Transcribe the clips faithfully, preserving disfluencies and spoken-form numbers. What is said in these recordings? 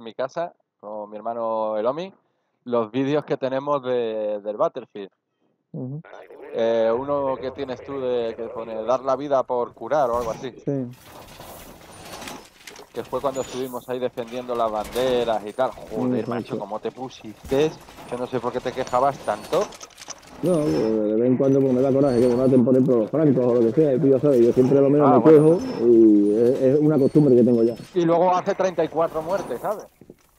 mi casa, con mi hermano Elomi, los vídeos que tenemos de, del Battlefield. Uh-huh. Eh, uno que tienes tú de que pone dar la vida por curar o algo así. Sí. Que fue cuando estuvimos ahí defendiendo las banderas y tal. Joder, Exacto. macho, cómo te pusiste. Yo no sé por qué te quejabas tanto. No, de vez en cuando pues, me da coraje que me maten por ejemplo los francos o lo que sea, y tú ya sabes, yo siempre lo menos Ah, me bueno. quejo y es, es una costumbre que tengo ya. Y luego hace treinta y cuatro muertes, ¿sabes?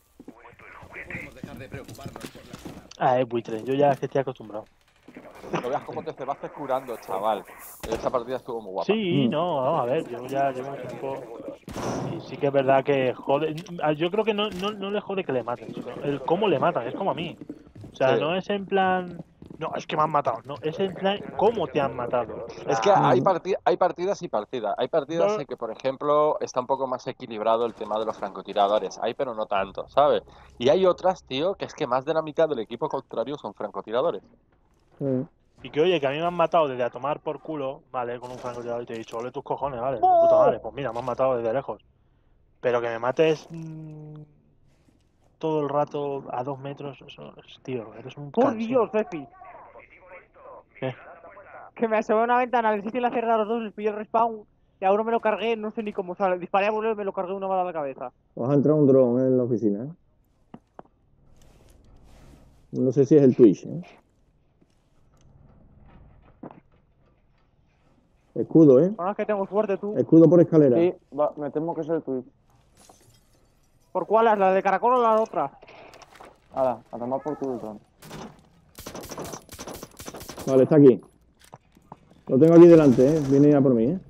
Ah, es buitre, yo ya es que estoy acostumbrado. No veas cómo te cebaste curando, chaval. Esa partida estuvo muy guapa. Sí, Mm. no, vamos a ver, yo ya llevo mucho tiempo y sí que es verdad que jode. Yo creo que no, no, no le jode que le maten, sino el cómo le matan, es como a mí. O sea, Sí. no es en plan, no, es que me han matado, no, es en plan, cómo te han matado. O sea, Es que hay, Mm. partid hay partidas y partidas. Hay partidas no, en que, por ejemplo, está un poco más equilibrado el tema de los francotiradores. Hay, pero no tanto, ¿sabes? Y hay otras, tío, que es que más de la mitad del equipo contrario son francotiradores. Sí. y que oye, que a mí me han matado desde a tomar por culo, vale, con un francotirador y te he dicho, ole tus cojones, vale, de puta madre, pues mira, me han matado desde lejos. Pero que me mates mmm, todo el rato a dos metros, eso es, tío, eres un Por cansino. Dios, Efi. ¿Qué? Que me asomé a una ventana, les hice la cerrada a los dos, les pillé el respawn. Y a uno me lo cargué, no sé ni cómo sale. Disparé a uno y me lo cargué una bala a la cabeza. Os ha entrado un dron en la oficina, ¿eh? No sé si es el Twitch, ¿eh? Escudo, ¿eh? Ahora es que tengo suerte tú. Escudo por escalera. Sí, va, me temo que es el Twitch. ¿Por cuál es? ¿La de caracol o la otra? Hala, a tomar por culo el dron. Vale, está aquí. Lo tengo aquí delante, ¿eh? Viene a por mí, ¿eh?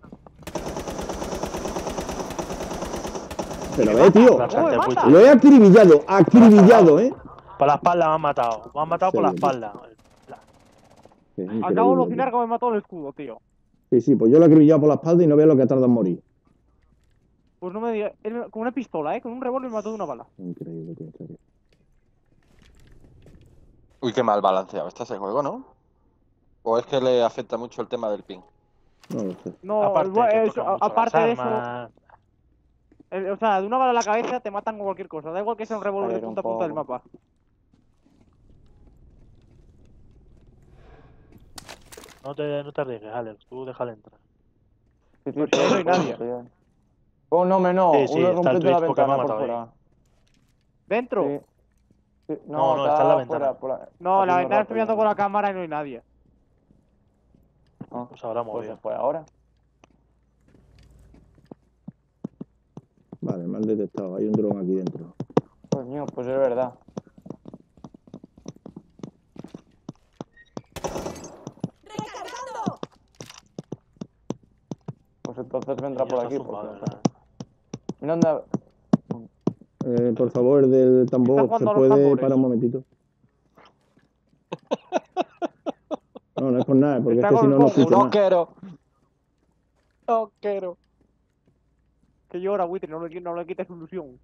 Pero ve, tío. Bastante ¡Oh, me buitre. mata! Lo he acribillado, acribillado, ¿eh? Por la espalda me han matado. Me han matado por la Sí, espalda. Sí, es Acabo de increíble, alucinar tío. que me mató el escudo, tío. Sí, sí, pues yo lo he acribillado por la espalda y no veo lo que ha tardado en morir. Pues no me digas. él me- Con una pistola, ¿eh? Con un revólver me mató de una bala. Increíble, tío, en serio. Uy, qué mal balanceado está ese juego, ¿no? ¿O es que le afecta mucho el tema del ping? No lo sé. No, Aparte bueno, que eso, tocan a- mucho aparte las de eso. armas. eh, O sea, de una bala a la cabeza te matan con cualquier cosa. Da igual que sea un revólver de Ayer un punta a punta del poco. mapa. No te, no te arriesgues, Alex. Tú déjale entrar. Sí, sí, Pues si ahí no hay nadie. Oh, no, me no. Sí, sí, Uno está el rompiendo la Twitch porque me ha ventana por matado ahí. fuera. ¿Dentro? Sí. Sí, No, No, no, está en la está ventana. fuera. Por la, No, la haciendo ventana estoy mirando rappel, por ¿no? la cámara y no hay nadie. Ah, Pues habrá pues se movido. fue ahora. Vale, me han detectado. Hay un dron aquí dentro. Pues mío, pues es verdad. ¡Recargando! Pues entonces vendrá Y ya por está aquí. zumbado, Porque... ¿verdad? Mira dónde... Eh, por favor, el del Está tambor, ¿se jugando a los puede tambores. parar un momentito? No, no es por nada, porque Está es que si con no, el no Congo, escucho No nada. quiero. No quiero. Que llora, buitre, no le, no le quites su ilusión.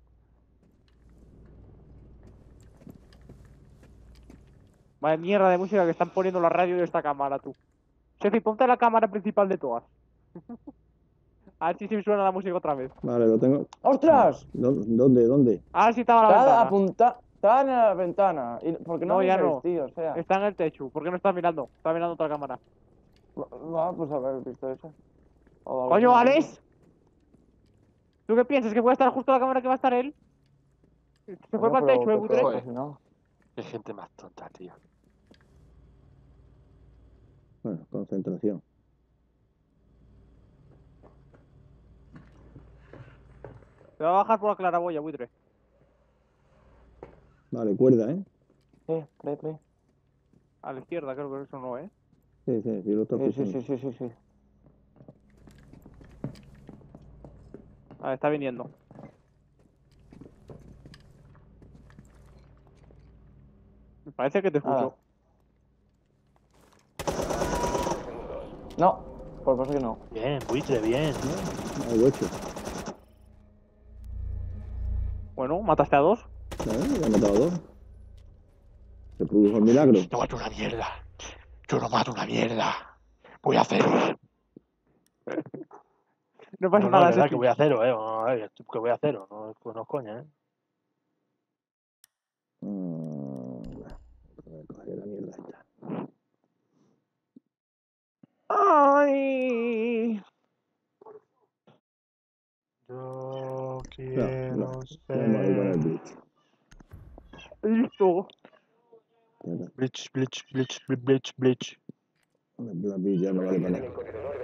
Vaya mierda de música que están poniendo la radio de esta cámara, tú. Chefi, ponte la cámara principal de todas. A ver si se me suena la música otra vez. Vale, lo tengo. ¡Ostras! ¿Dó- ¿Dónde? ¿Dónde? A ver si estaba a la Está ventana. apunta... Está en la ventana. ¿Y por qué no, No, me ya veis, no. tío? O sea... Está en el techo. ¿Por qué no estás mirando? Está mirando otra cámara. Va, pues haber visto eso. O algo ¡Coño, así. Alex! ¿Tú qué piensas? ¿Que puede estar justo la cámara que va a estar él? Se fue Coño, para el pero techo, eh, que buitre. todo, Joder. si no. Qué gente más tonta, tío. Bueno, concentración. Se va a bajar por la claraboya, buitre. Vale, cuerda, ¿eh? Sí, cree, cree. A la izquierda, creo que eso no, ¿eh? Sí, sí, sí, lo estoy Sí, sí, escuchando. sí, sí, sí, sí. Vale, está viniendo. Me parece que te escucho. No, por pasa que no. Bien, buitre, bien. Algo hecho. Bueno, mataste a dos. ¿Vale? Ya he matado a dos. Se produjo el milagro. No mato una mierda. Yo no mato una mierda. Voy a haceros. No pasa No, no, nada, es verdad Sefi. que voy a haceros, eh. Vamos a ver, que voy a haceros. No, no es coña, eh. Vamos a ir con el Blitz. Listo. Espera, Bleach, bleach, bleach, bleach, bleach. el Black Beach ya no vale para nada.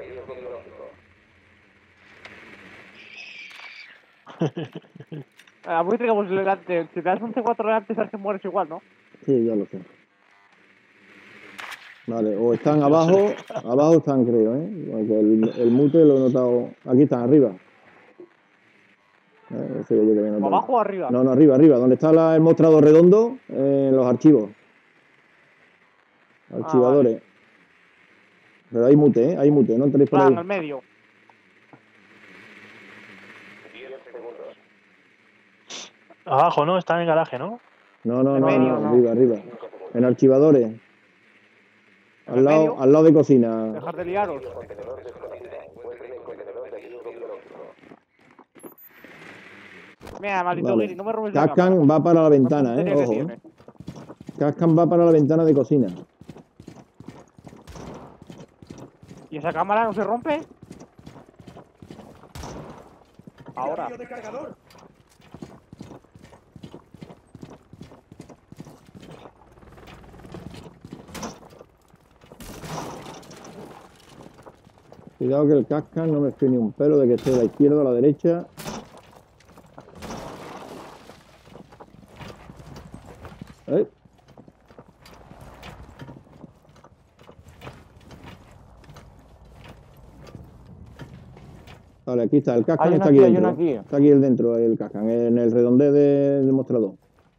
A muy digamos, si te das un C cuatro antes, sabes que mueres igual, ¿no? Sí, ya lo sé. Vale, o están abajo, abajo están creo, ¿eh? Porque el, el mute lo he notado. Aquí están, arriba. Eh, ese yo que había ¿O notado. abajo o arriba? No, no, arriba, arriba. Donde está la- el mostrador redondo, eh, en los archivos. Archivadores. Pero hay mute, ¿eh? Hay mute, no entréis por Claro, ahí. en el medio. Abajo, ¿no? Está en el garaje, ¿no? No, no, En no, medio, no, no. arriba, arriba. En archivadores. En Al el lado, medio. al lado de cocina. Dejar de liaros. Mira, maldito Vale. Guiri, no me robes la cámara. Cascan va para la ¿Qué ventana, puntería ¿eh? que Ojo. tiene? Cascan va para la ventana de cocina. ¿Y esa cámara no se rompe? Ahora. Cuidado que el Cascan no me fíe ni un pelo de que esté a la izquierda o a la derecha. ¿Eh? Vale, aquí está, el Cascan Hay uno está aquí aquí, hay dentro. uno aquí. Está aquí el dentro, el Cascan, en el redondeo de- del mostrador.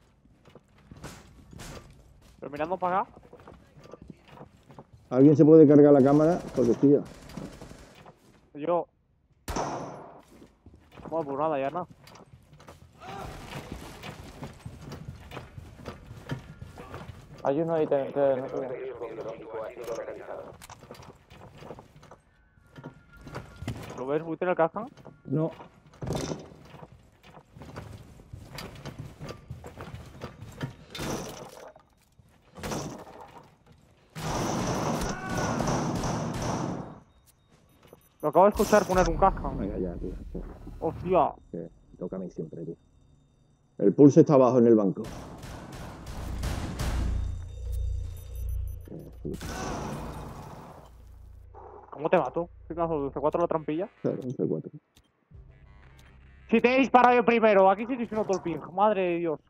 Pero mirando para acá. ¿Alguien se puede cargar la cámara? Porque tío. Yo. Bueno, pues nada, ya nada. Hay uno ahí, te, te, no sé. ¿Lo ves, Buiter, el caja? No. Lo acabo de escuchar poner un caja. Venga, ya, tío. Hostia. Que toca a mí siempre, tío. El pulse está abajo en el banco. ¿Cómo te mato? ¿Qué caso de C cuatro la trampilla? Claro, un C cuatro. Si te he disparado yo primero, aquí sí que se notó el ping. Madre de Dios.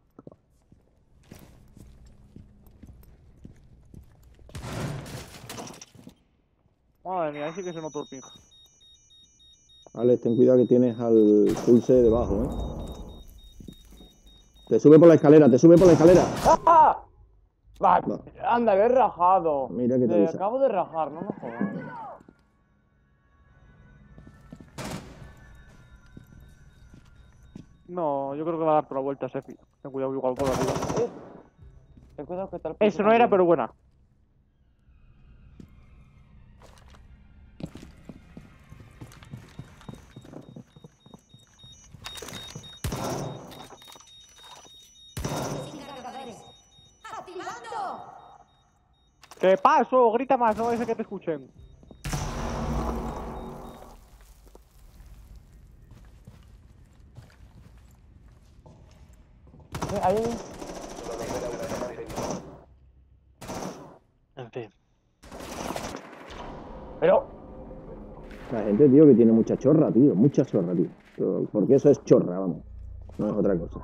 Madre mía, ahí sí que se notó el ping. Alex, ten cuidado que tienes al pulse debajo, ¿eh? Te sube por la escalera, te sube por la escalera. ¡Ah! Va, Va. anda, que he rajado. Mira que te Te avisa. acabo de rajar, no me jodas. No, yo creo que va a dar toda la vuelta, Sefi. Ten cuidado, igual por arriba. Eh, Ten cuidado que tal. Eso no era, pero buena. ¡Activando! ¿Qué pasó? Grita más, no ese que te escuchen. Eh, ahí. En fin. Pero. La gente, tío, que tiene mucha chorra, tío. Mucha chorra, tío. Pero- Porque eso es chorra, vamos. No es otra cosa.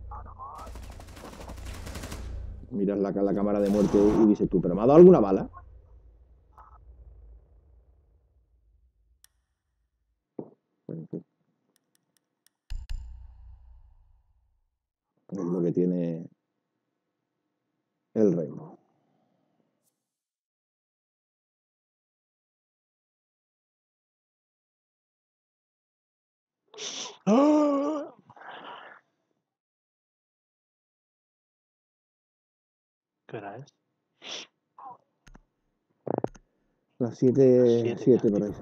Miras la, la cámara de muerte y dices tú, ¿pero me ha dado alguna bala? Bueno, en fin. Es lo que tiene el reino. ¿Qué hora es? Las siete, Siete siete ya. por ahí.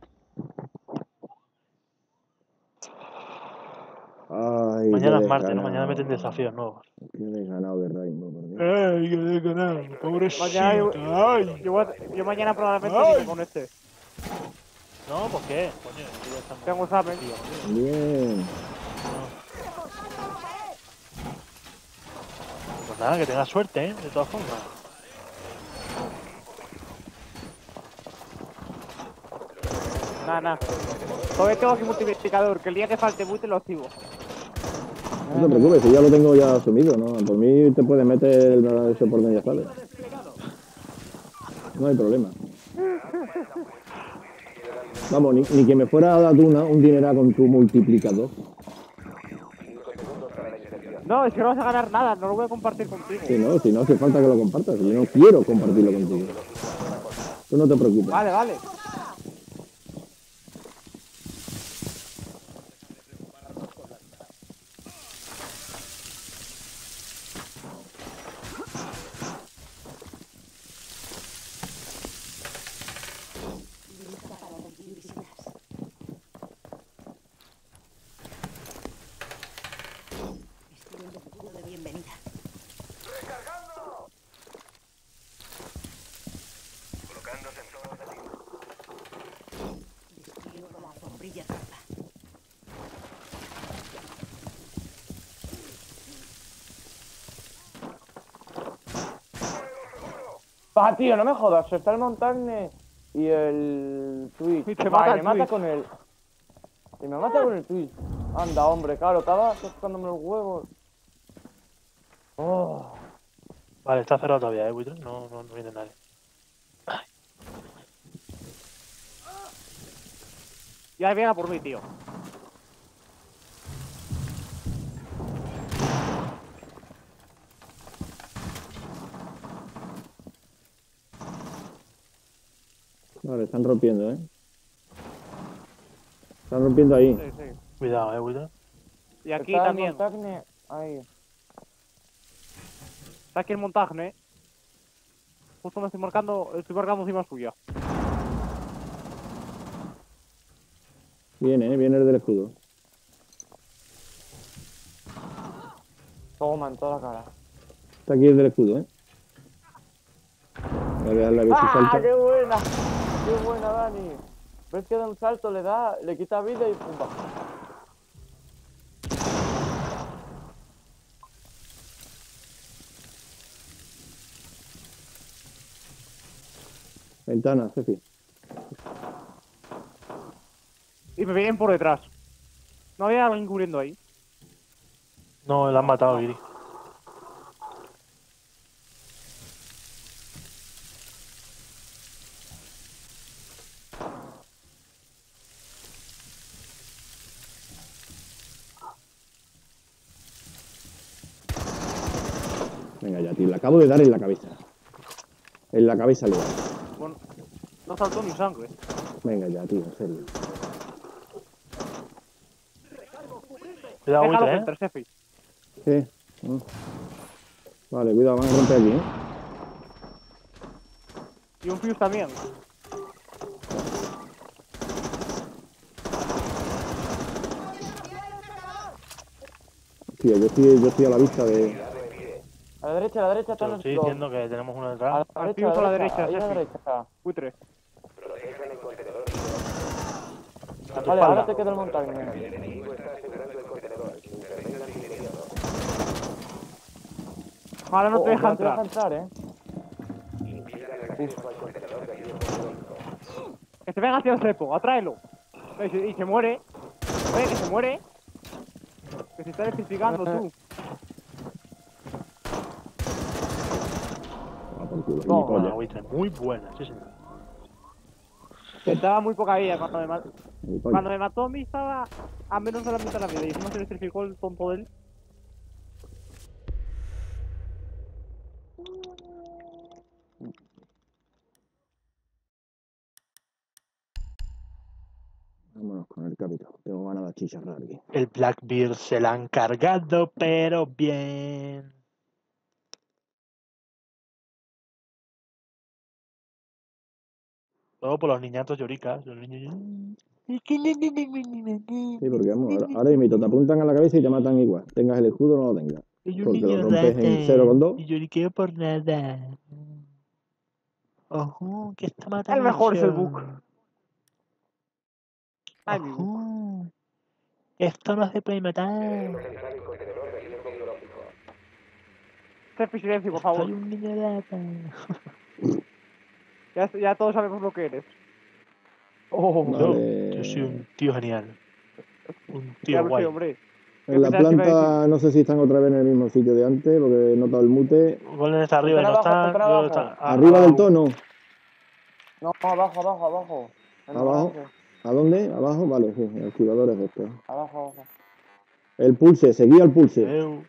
Ay, Mañana qué es martes, ¿no? desganado. Mañana meten desafíos nuevos. Qué desganado de Rainbow, por Dios. ¡Ay, qué desganado! ¡Pobrecito! Mañana yo, ¡Ay! yo, voy a- yo mañana probablemente Ay. ni con este. No, ¿por qué? Coño, que ya estamos... Tengo examen. Tío, tío. Bien. No. Pues nada, que tengas suerte, ¿eh? De todas formas. Nada, nada. Todavía tengo aquí multiplicador, que el día que falte muy te lo activo. No te preocupes, si ya lo tengo ya asumido, ¿no? Por mí te puedes meter el ese por donde ya sale. No hay problema. Vamos, ni, ni que me fuera a dar tú una, un dinero con tu multiplicador. No, es que no vas a ganar nada, no lo voy a compartir contigo. Si no, si no hace falta que lo compartas. Yo no quiero compartirlo contigo. Tú no te preocupes. Vale, vale. Va, tío, no me jodas. Está el Montagne y el Twitch. Y te Va, mata y el me mata Twitch. con el... Y me mata con el Twitch. Anda, hombre, claro, estaba tocándome los huevos. Oh. Vale, está cerrado todavía, ¿eh, Buitre? No, no, no viene nadie. Ya viene a por mí, tío. Vale, están rompiendo, ¿eh? Están rompiendo ahí. Sí, sí. Cuidado, ¿eh, Buitre? Y aquí Está el también. Montagne... Ahí. Está aquí el montaje, ¿eh? Justo me estoy marcando, estoy marcando encima suya. Viene, ¿eh? Viene el del escudo. Toma, en toda la cara. Está aquí el del escudo, ¿eh? Voy a dejarle a ver si ¡Ah, salta. qué buena! ¡Qué buena, Dani! ¿Ves que da un salto, le da, le quita vida y pumba? Ventana, Cefi. Y me vienen por detrás. ¿No había alguien cubriendo ahí? No, le han matado, Giri. Venga ya, tío. Le acabo de dar en la cabeza. En la cabeza le he dado. Bueno, no saltó ni sangre. Venga ya, tío, en serio. Cuidado, Déjalo Buitre, ¿eh? enter, Sefi. ¿Qué? Ah. Vale, cuidado, van a romper aquí, ¿eh? Y un fuse también. Tío, yo estoy, yo estoy a la vista de... A la derecha, a la derecha Te están lo los estoy dos. diciendo que tenemos uno A detrás. la Al derecha, fuse a la ahí derecha, a la Sefi. derecha. Buitre. A tu Vale, ahora espalda. te queda el Montagne. Ahora no Oh, te deja no te deja entrar. entrar, eh. Que se venga hacia el cepo, atráelo. Y se, y se muere. Oye, que se muere. Que se está electrificando, tú. Ah, por culo, No, Buena, gilipollas. Buitre. Muy buena, sí, señor. Estaba muy poca vida cuando me mató. Gilipollas. Cuando me mató a mí estaba a menos de la mitad de la vida. Y encima se electrificó el tonto de él. Vámonos con el capitán. Tengo ganas de achicharrar aquí. El Blackbeard se la han cargado, pero bien. Todo por los niñatos lloricas. Los niños... Sí, porque vamos, ahora, ahora mismo te apuntan a la cabeza y te matan igual. Tengas el escudo o no lo tengas. Soy un Porque lo niño rompes en rata cero coma dos. y lloriqueo por nada. Ojo, que está matando. El mejor es el Book. Ay, mi Book. Ojo. Esto no se puede matar. Sefi, silencio, por Soy favor. un niño rata. Ya, ya todos sabemos lo que eres. Oh, Yo, Vale. yo soy un tío genial. Un tío Ya lo sé, guay. hombre. En la ¿Qué pensabas que iba a planta no sé si están otra vez en el mismo sitio de antes, porque he notado el mute. Golden está arriba y no Están abajo, está. están Yo abajo. está a- Arriba a- del tono. No, abajo, abajo, abajo. En el Abajo. garaje. ¿A dónde? ¿Abajo? Vale, sí, el activador es este. Abajo, abajo. El pulse, seguía el pulse. Eu.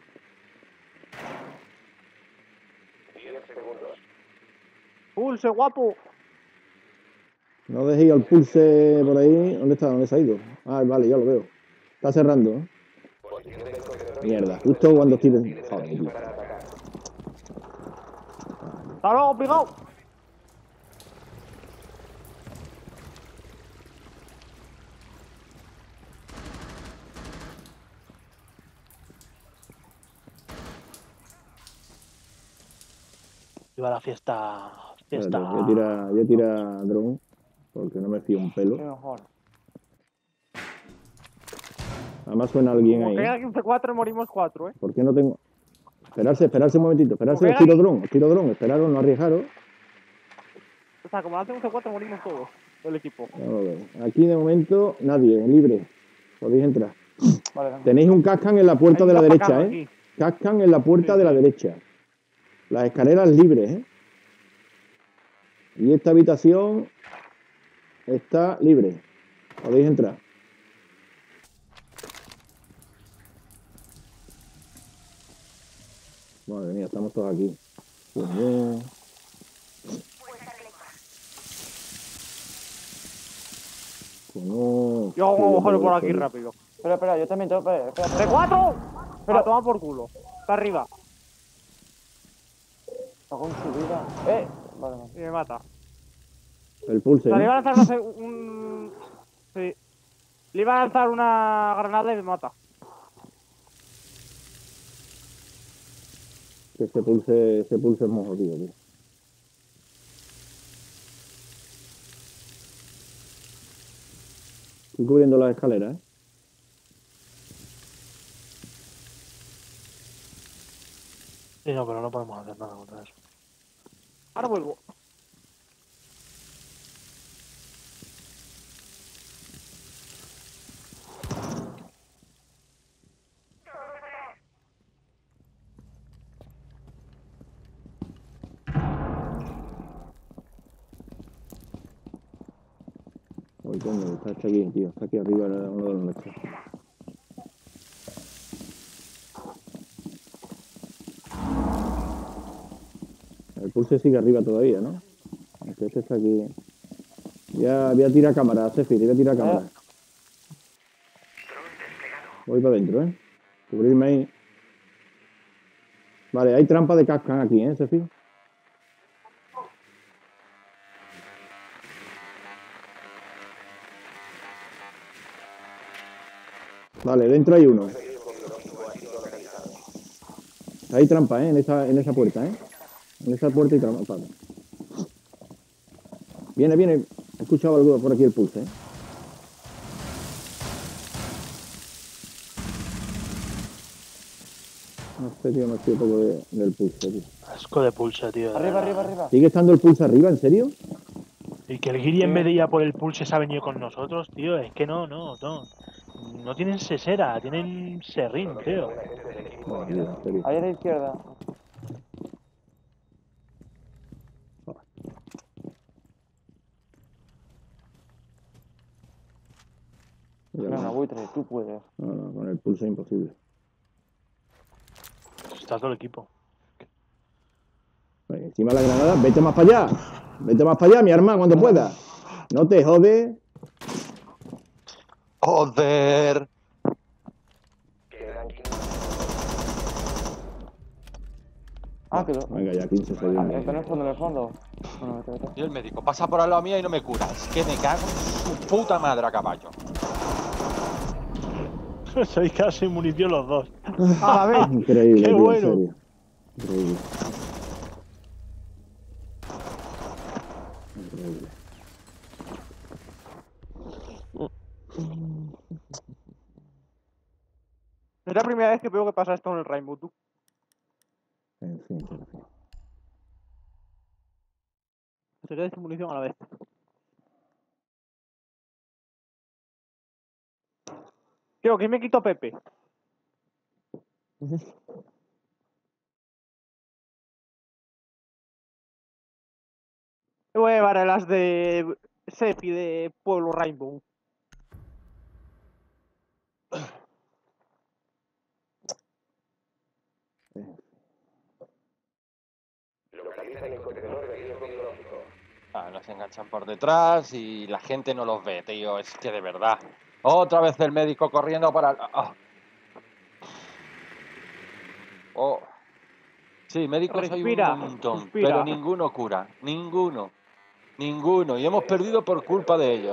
Pulse, guapo. No dejéis al pulse por ahí. ¿Dónde está? ¿Dónde se ha ido? Ah, vale, ya lo veo. Está cerrando, ¿eh? Mierda, justo cuando estoy... Joder, tío. ¡Hasta luego, pigao! Iba a la fiesta. Fiesta. Espérate, voy a tirar, voy a tirar dron, porque no me fío un Qué pelo. mejor. Además suena alguien Como ahí. caiga ¿eh? quince cuatro, morimos cuatro, ¿eh? ¿Por qué no tengo...? Esperarse, esperarse un momentito. Esperarse, Como os caiga tiro dron, os tiro dron. Esperaros, no arriesgaros. O sea, como lance quince cuatro, morimos todos. El equipo. Vamos a ver. Aquí de momento nadie, libre. Podéis entrar. Vale, venga. Tenéis un cascan en la puerta Hay de la un derecha, capacano ¿eh? aquí. Cascan en la puerta Sí, de la sí. derecha. Las escaleras libres, ¿eh? Y esta habitación está libre. Podéis entrar. Madre mía, estamos todos aquí. Pues bien. Pues no. Yo hago un agujero por aquí Joder. rápido. Espera, espera, yo también tengo. Espera, espera, ¡C espera. cuatro! Pero- Pero toma por culo. Está arriba. Hago en su vida. Eh. Vale, vale. Y me mata. El pulse, O sea, le iba ¿no? a lanzar una... se- un... Sí. Le iba a lanzar una granada y me mata. Que ese pulse, ese pulse es muy jodido, tío. Estoy cubriendo las escaleras, ¿eh? Sí, no, pero no podemos hacer nada contra eso. Ahora vuelvo. Uy, coño, está este aquí, tío. Está aquí arriba uno de los nuestros. El pulse sigue arriba todavía, ¿no? Aunque este está aquí. Ya voy a tirar cámara, Sefi, te voy a tirar cámara. Voy para adentro, ¿eh? Cubrirme ahí. Vale, hay trampa de cascan aquí, ¿eh, Sefi? Vale, dentro hay uno. Hay trampa, ¿eh? En esa, en esa puerta, ¿eh? En esa puerta hay trampa. Vale. Viene, viene. He escuchado algo por aquí el pulse, ¿eh? No sé, tío, me estoy un poco de- del pulse, tío. Asco de pulse, tío. de Arriba, verdad. arriba, arriba. ¿Sigue estando el pulse arriba? ¿En serio? Y que el Giri en vez de ir a por el pulse se ha venido con nosotros, tío. Es que no, no, no. No tienen sesera, tienen serrín, creo. No, tío, en serio. Ahí a la izquierda. Mira, Venga, no, buitre, tú puedes. no, con el pulse es imposible. Está todo el equipo. Vale, encima de la granada, vete más para allá. Vete más para allá, mi arma, cuando puedas. No te jodes. Joder. Ah, quedó. Venga, ya quince Ah, segundos. está en el fondo, en el fondo. Bueno, vete, vete. Y el médico pasa por al lado mía y no me cura. Es que me cago en su puta madre a caballo. Soy casi munición los dos. A la vez. Increíble, Qué tío, bueno. en serio. Increíble. Increíble. Es la primera vez que veo que pasa esto en el Rainbow, tú. En fin, en fin. Se queda sin munición a la vez. Tío, ¿quién me quitó Pepe? Voy a llevar a las de Sepi de Pueblo Rainbow. Ah, nos enganchan por detrás y la gente no los ve, tío. Es que de verdad. Otra vez el médico corriendo para... Oh. Oh. Sí, médicos hay un Respira, montón, suspira. pero ninguno cura. Ninguno. Ninguno. Y hemos perdido por culpa de ellos.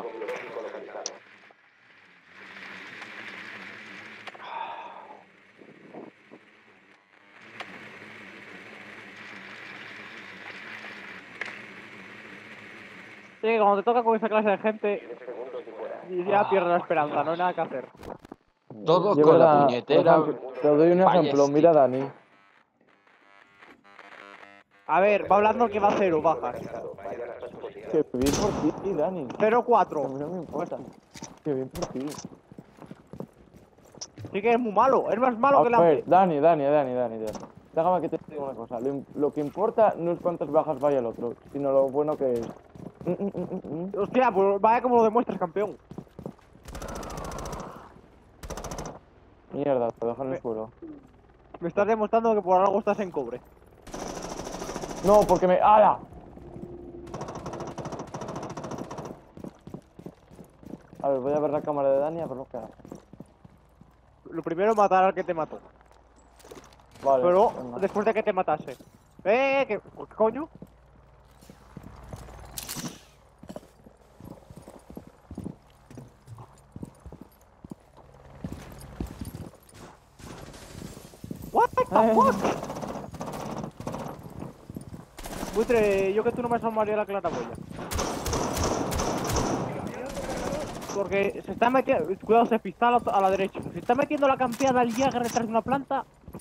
Sí, cuando te toca con esa clase de gente, y ya pierdes la esperanza, no hay nada que hacer. Todos Yo, con la verdad, por puñetera... ejemplo, te doy un ejemplo, Ballestic. mira a Dani. A ver, va hablando que va a cero bajas. Que bien por ti, Dani. cero A cuatro. mí no me importa. Que bien por ti. Sí que es muy malo, es más malo A que la... ver, Dani, Dani, Dani, Dani, Dani. Déjame que te diga una cosa. Lo, im- lo que importa no es cuántas bajas vaya el otro, sino lo bueno que es. Mm, mm, mm, mm, mm. Hostia, pues vaya como lo demuestras, campeón. Mierda, te dejan en Me- el suelo. Me estás demostrando que por algo estás en cobre. No, porque me... ¡Hala! A ver, voy a ver la cámara de Dani a ver lo que hace. Lo primero es matar al que te mató. Vale. Pero venga. después de que te matase. Eh, ¿qué, ¿qué coño? What the Eh. fuck? Buitre, yo que tú no me asomaría la claraboya. Porque se está metiendo... Cuidado, se pista a la, a la derecha. Se está metiendo la campeada al Jagger detrás de una planta.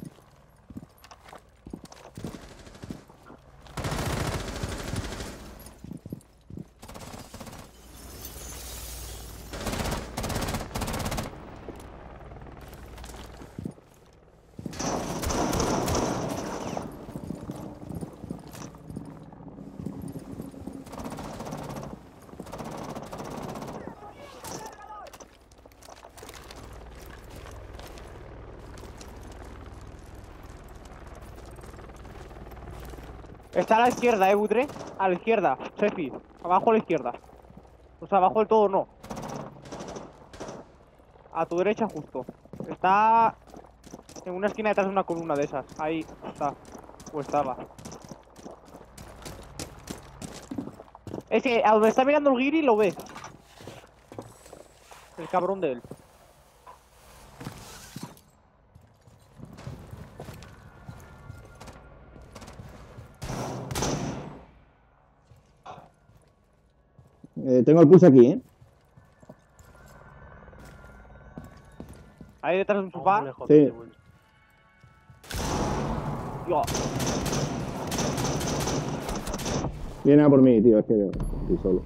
Está a la izquierda, eh, Buitre. A la izquierda, Sefi. Abajo a la izquierda. O sea, abajo del todo no. A tu derecha justo. Está en una esquina detrás de una columna de esas. Ahí está. O estaba. Es que a donde está mirando el Giri lo ve. El cabrón de él. Eh, tengo el pulso aquí, ¿eh? Ahí detrás de un sofá. Vamos lejos de Sí. ti, Will. Yo. Viene a por mí, tío, es que estoy solo.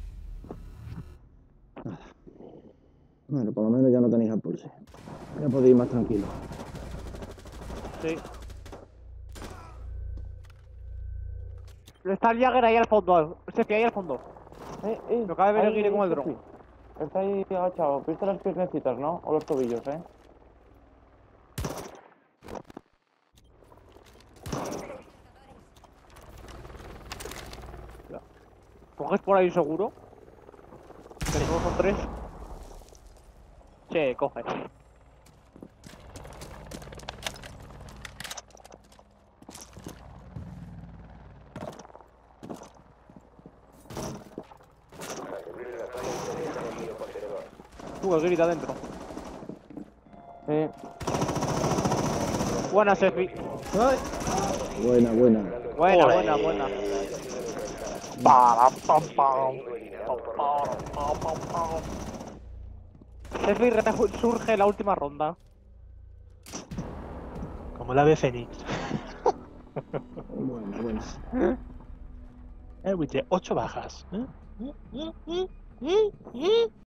Nada. Bueno, por lo menos ya no tenéis al pulse. Ya podéis ir más tranquilo. Sí. Está el Jagger ahí al fondo. Sefi, ahí al fondo. Eh, eh, Lo acaba de ver el ahí, Guiri con el sí, dron. sí. Está ahí agachado. ¿Viste las piernecitas, no? O los tobillos, eh. ¿Coges por ahí seguro? Que solo son tres. Sí, coge. Tú, el grita adentro. Sí. Buena, Sefi. Buena, buena. Buena, buena, buena. Para, pam, pam. Pam, pam, pam, pam, pam. Sefi surge en la última ronda. Como el ave fénix. Bueno, bueno. El Witcher, ocho bajas. ¿Eh? ¿Eh? ¿Eh? ¿Eh? ¿Eh?